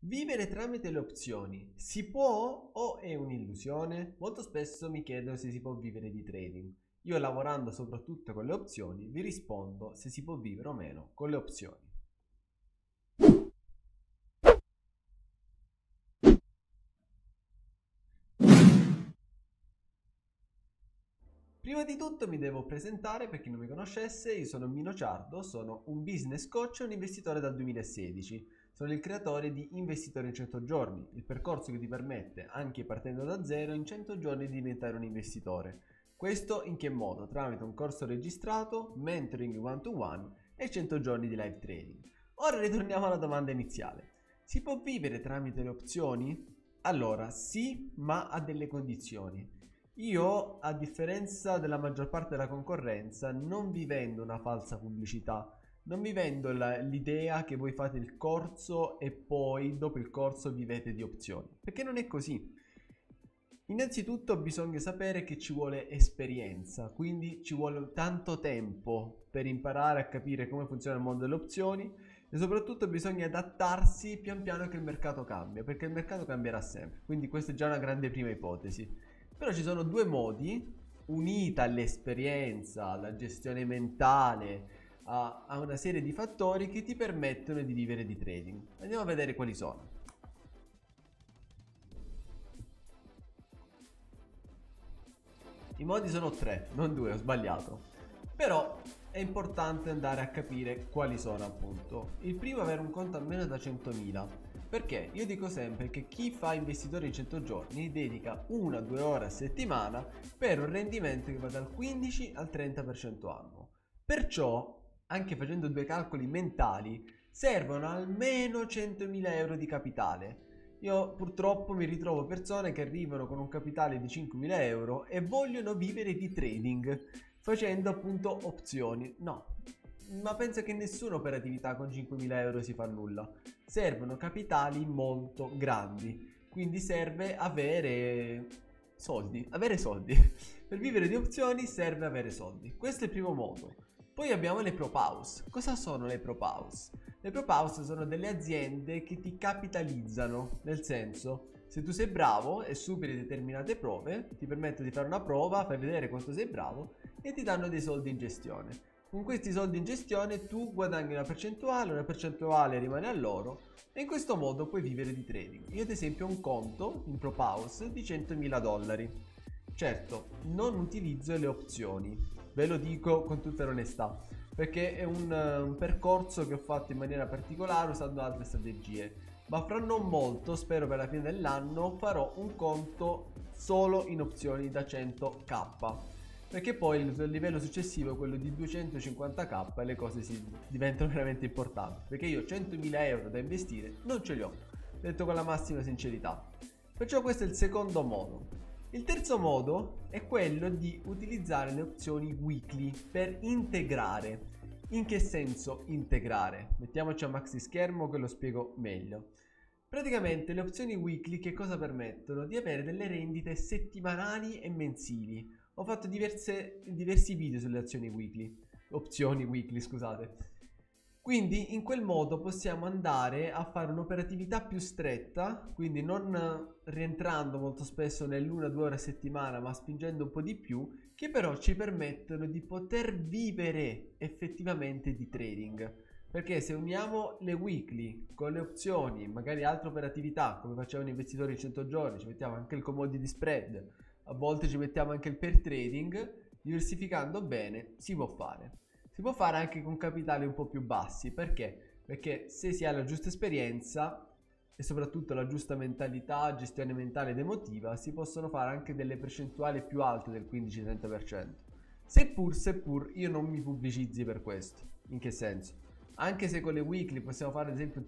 Vivere tramite le opzioni si può o è un'illusione? Molto spesso mi chiedono se si può vivere di trading. Io, lavorando soprattutto con le opzioni, vi rispondo se si può vivere o meno con le opzioni. Prima di tutto mi devo presentare per chi non mi conoscesse. Io sono Mino Ciardo, sono un business coach e un investitore dal 2016. Sono il creatore di Investitore in 100 giorni, il percorso che ti permette, anche partendo da zero, in 100 giorni di diventare un investitore. Questo in che modo? Tramite un corso registrato, mentoring one to one e 100 giorni di live trading. Ora ritorniamo alla domanda iniziale. Si può vivere tramite le opzioni? Allora, sì, ma a delle condizioni. Io, a differenza della maggior parte della concorrenza, non vi vendo una falsa pubblicità, non vi vendo l'idea che voi fate il corso e poi dopo il corso vivete di opzioni, perché non è così. Innanzitutto bisogna sapere che ci vuole esperienza, quindi ci vuole tanto tempo per imparare a capire come funziona il mondo delle opzioni e soprattutto bisogna adattarsi pian piano che il mercato cambia, perché il mercato cambierà sempre, quindi questa è già una grande prima ipotesi. Però ci sono due modi, unita all'esperienza, alla gestione mentale, a una serie di fattori che ti permettono di vivere di trading. Andiamo a vedere quali sono. I modi sono tre, non due, ho sbagliato. Però è importante andare a capire quali sono, appunto. Il primo è avere un conto almeno da 100.000. Perché io dico sempre che chi fa investitore in 100 giorni dedica 1-2 ore a settimana per un rendimento che va dal 15 al 30% annuo. Perciò, anche facendo due calcoli mentali, servono almeno 100.000 euro di capitale. Io purtroppo mi ritrovo persone che arrivano con un capitale di 5.000 euro e vogliono vivere di trading facendo appunto opzioni. No, ma penso che nessuna operatività con 5.000 euro si fa nulla. Servono capitali molto grandi, quindi serve avere soldi. Per vivere di opzioni serve avere soldi. Questo è il primo modo. Poi abbiamo le prop house. Cosa sono le prop house? Le prop house sono delle aziende che ti capitalizzano, nel senso, se tu sei bravo e superi determinate prove, ti permettono di fare una prova, fai vedere quanto sei bravo e ti danno dei soldi in gestione. Con questi soldi in gestione tu guadagni una percentuale rimane a loro e in questo modo puoi vivere di trading. Io ad esempio ho un conto in prop house di 100.000 dollari. Certo, non utilizzo le opzioni, ve lo dico con tutta l'onestà, perché è un percorso che ho fatto in maniera particolare usando altre strategie, ma fra non molto, spero per la fine dell'anno, farò un conto solo in opzioni da 100k, perché poi il livello successivo è quello di 250k e le cose diventano veramente importanti, perché io 100.000 euro da investire non ce li ho, detto con la massima sincerità. Perciò questo è il secondo modo. Il terzo modo è quello di utilizzare le opzioni weekly per integrare. In che senso integrare? Mettiamoci a maxi schermo che lo spiego meglio. Praticamente le opzioni weekly che cosa permettono? Di avere delle rendite settimanali e mensili. Ho fatto diversi video sulle opzioni weekly, scusate. Quindi in quel modo possiamo andare a fare un'operatività più stretta, quindi non rientrando molto spesso nell'1-2 ore a settimana, ma spingendo un po' di più, che però ci permettono di poter vivere effettivamente di trading. Perché se uniamo le weekly con le opzioni, magari altre operatività, come facevano gli investitori in 100 giorni, ci mettiamo anche il commodity spread, a volte ci mettiamo anche il pair trading, diversificando bene, si può fare. Si può fare anche con capitali un po' più bassi, perché? Perché se si ha la giusta esperienza e soprattutto la giusta mentalità, gestione mentale ed emotiva, si possono fare anche delle percentuali più alte del 15-30%. Seppur io non mi pubblicizzi per questo. In che senso? Anche se con le weekly possiamo fare ad esempio il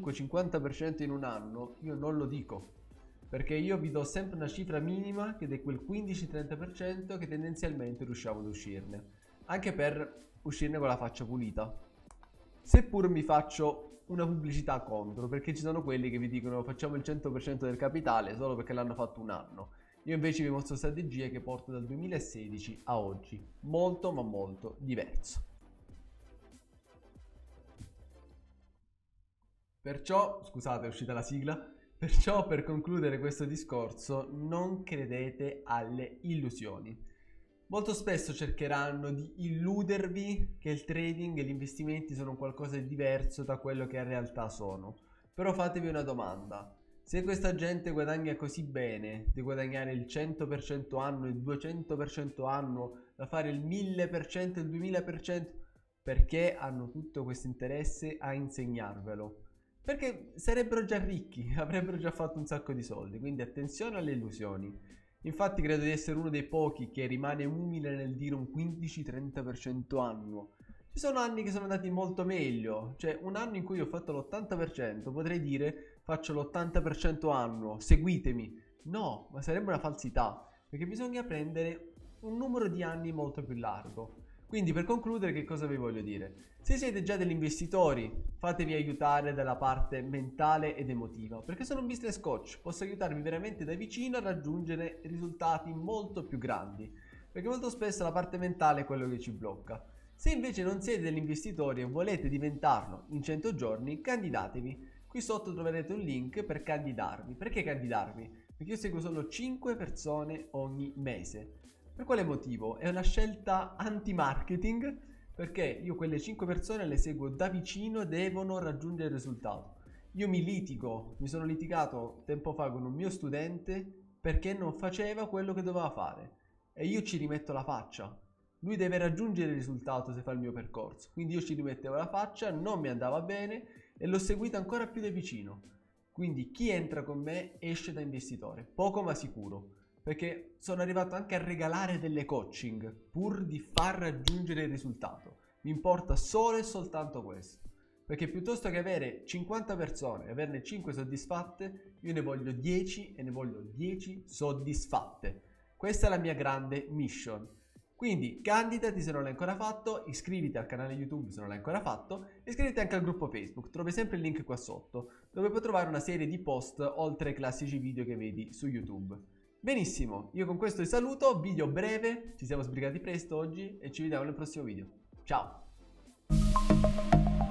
35-50% in un anno, io non lo dico. Perché io vi do sempre una cifra minima che è quel 15-30% che tendenzialmente riusciamo ad uscirne. Anche per uscirne con la faccia pulita. Seppur mi faccio una pubblicità contro, perché ci sono quelli che vi dicono facciamo il 100% del capitale solo perché l'hanno fatto un anno. Io invece vi mostro strategie che porto dal 2016 a oggi, molto ma molto diverso. Perciò, scusate, è uscita la sigla. Perciò, per concludere questo discorso, non credete alle illusioni. Molto spesso cercheranno di illudervi che il trading e gli investimenti sono qualcosa di diverso da quello che in realtà sono. Però fatevi una domanda. Se questa gente guadagna così bene, di guadagnare il 100% anno, il 200% anno, da fare il 1000%, il 2000%, perché hanno tutto questo interesse a insegnarvelo? Perché sarebbero già ricchi, avrebbero già fatto un sacco di soldi, quindi attenzione alle illusioni. Infatti credo di essere uno dei pochi che rimane umile nel dire un 15-30% annuo. Ci sono anni che sono andati molto meglio, cioè un anno in cui ho fatto l'80%, potrei dire faccio l'80% annuo, seguitemi. No, ma sarebbe una falsità, perché bisogna prendere un numero di anni molto più largo. Quindi per concludere che cosa vi voglio dire? Se siete già degli investitori, fatevi aiutare dalla parte mentale ed emotiva, perché sono un business coach, posso aiutarvi veramente da vicino a raggiungere risultati molto più grandi, perché molto spesso la parte mentale è quello che ci blocca. Se invece non siete degli investitori e volete diventarlo in 100 giorni, candidatevi. Qui sotto troverete un link per candidarvi. Perché candidarvi? Perché io seguo solo 5 persone ogni mese. Per quale motivo? È una scelta anti-marketing, perché io quelle 5 persone le seguo da vicino, devono raggiungere il risultato. Io mi sono litigato tempo fa con un mio studente perché non faceva quello che doveva fare e io ci rimetto la faccia. Lui deve raggiungere il risultato se fa il mio percorso, quindi io ci rimettevo la faccia, non mi andava bene e l'ho seguito ancora più da vicino. Quindi chi entra con me esce da investitore, poco ma sicuro. Perché sono arrivato anche a regalare delle coaching pur di far raggiungere il risultato. Mi importa solo e soltanto questo. Perché piuttosto che avere 50 persone e averne 5 soddisfatte, io ne voglio 10 e ne voglio 10 soddisfatte. Questa è la mia grande mission. Quindi candidati se non l'hai ancora fatto, iscriviti al canale YouTube se non l'hai ancora fatto, e iscriviti anche al gruppo Facebook, trovi sempre il link qua sotto, dove puoi trovare una serie di post oltre ai classici video che vedi su YouTube. Benissimo, io con questo vi saluto, video breve, ci siamo sbrigati presto oggi e ci vediamo nel prossimo video. Ciao!